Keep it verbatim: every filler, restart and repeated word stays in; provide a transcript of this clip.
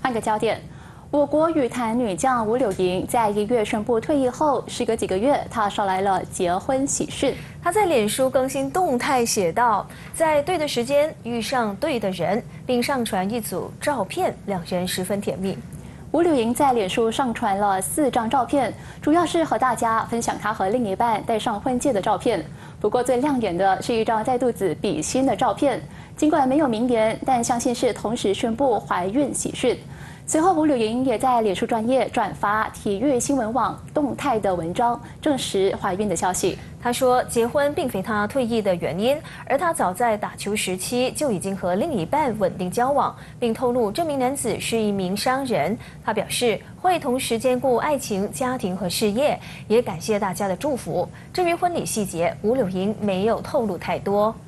换个焦点，我国羽坛女将吴柳莹在一月宣布退役后，时隔几个月，她捎来了结婚喜讯。 她在脸书更新动态写道：“在对的时间遇上对的人，并上传一组照片，两人十分甜蜜。” 吴柳莹在脸书上传了四张照片，主要是和大家分享她和另一半戴上婚戒的照片。不过最亮眼的是一张带肚子比心的照片，尽管没有明言，但相信是同时宣布怀孕喜讯。随后，吴柳莹也在脸书专页转发体育新闻网动态的文章，证实怀孕的消息。 她说，结婚并非她退役的原因，而她早在打球时期就已经和另一半稳定交往，并透露这名男子是一名商人。她表示会同时兼顾爱情、家庭和事业，也感谢大家的祝福。至于婚礼细节，吴柳莹没有透露太多。